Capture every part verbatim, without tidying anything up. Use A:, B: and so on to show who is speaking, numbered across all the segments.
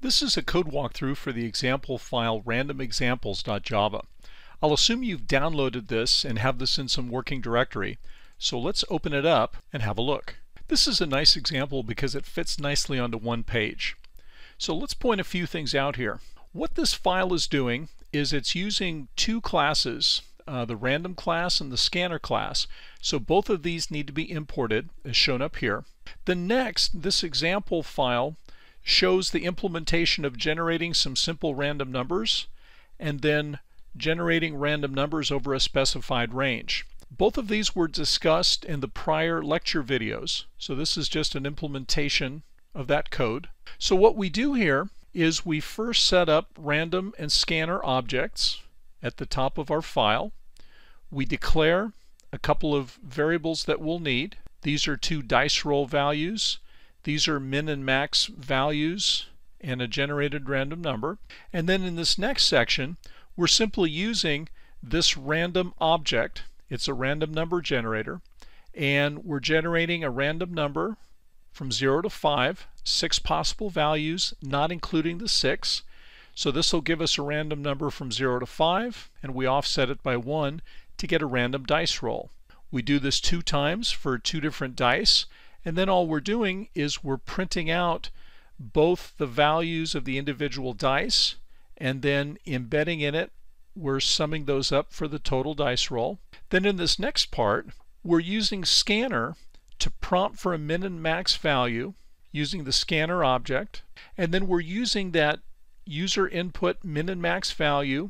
A: This is a code walkthrough for the example file random examples dot java. I'll assume you've downloaded this and have this in some working directory, so let's open it up and have a look. This is a nice example because it fits nicely onto one page. So let's point a few things out here. What this file is doing is it's using two classes, uh, the random class and the scanner class. So both of these need to be imported as shown up here. The next, this example file shows the implementation of generating some simple random numbers and then generating random numbers over a specified range. Both of these were discussed in the prior lecture videos, so this is just an implementation of that code. So what we do here is we first set up random and scanner objects at the top of our file. We declare a couple of variables that we'll need. These are two dice roll values. These are min and max values and a generated random number. And then in this next section, we're simply using this random object. It's a random number generator, and we're generating a random number from zero to five, six possible values, not including the six. So this will give us a random number from zero to five, and we offset it by one to get a random dice roll. We do this two times for two different dice, and then all we're doing is we're printing out both the values of the individual dice, and then embedding in it, we're summing those up for the total dice roll. Then in this next part, we're using scanner to prompt for a min and max value using the scanner object, and then we're using that user input min and max value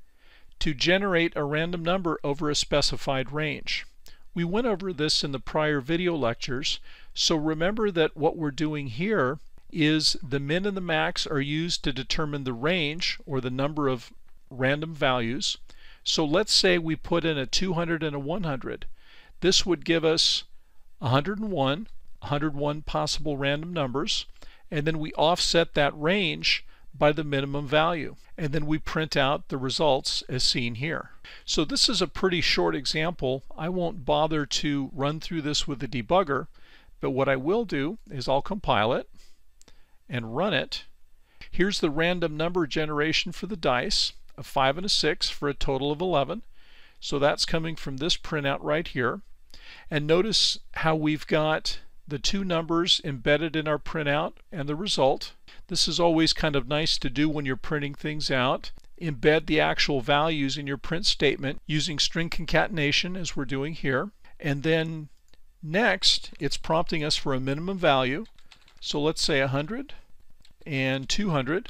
A: to generate a random number over a specified range. We went over this in the prior video lectures, so remember that what we're doing here is the min and the max are used to determine the range or the number of random values. So let's say we put in a two hundred and a one hundred. This would give us one hundred and one, one hundred one possible random numbers, and then we offset that range by the minimum value, and then we print out the results as seen here. So this is a pretty short example. I won't bother to run through this with the debugger, but what I will do is I'll compile it and run it. Here's the random number generation for the dice, a five and a six for a total of eleven. So that's coming from this printout right here. And notice how we've got the two numbers embedded in our printout and the result. This is always kind of nice to do when you're printing things out. Embed the actual values in your print statement using string concatenation as we're doing here. And then next, it's prompting us for a minimum value. So let's say one hundred and two hundred,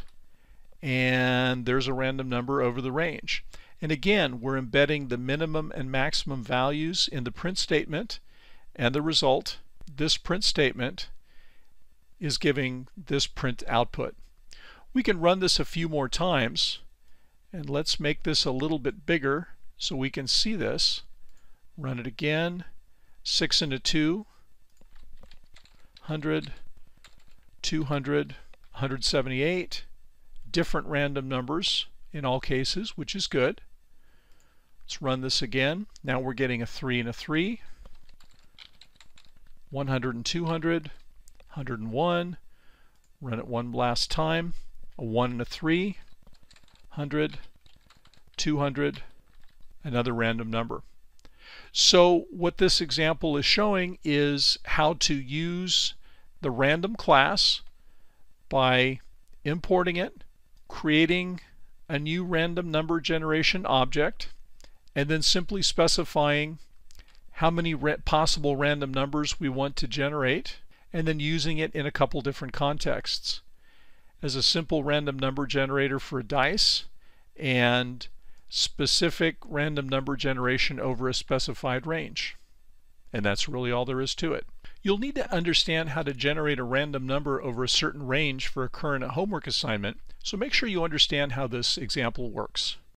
A: and there's a random number over the range. And again, we're embedding the minimum and maximum values in the print statement, and the result, this print statement, is giving this print output. We can run this a few more times, and let's make this a little bit bigger so we can see this. Run it again, six and a two, one hundred, two hundred, one hundred seventy-eight, different random numbers in all cases, which is good. Let's run this again. Now we're getting a three and a three, one hundred and two hundred, one hundred and one, run it one last time, a one and a three, one hundred, two hundred, another random number. So what this example is showing is how to use the random class by importing it, creating a new random number generation object, and then simply specifying how many ra- possible random numbers we want to generate, and then using it in a couple different contexts. As a simple random number generator for a dice, and specific random number generation over a specified range. And that's really all there is to it. You'll need to understand how to generate a random number over a certain range for a current homework assignment, so make sure you understand how this example works.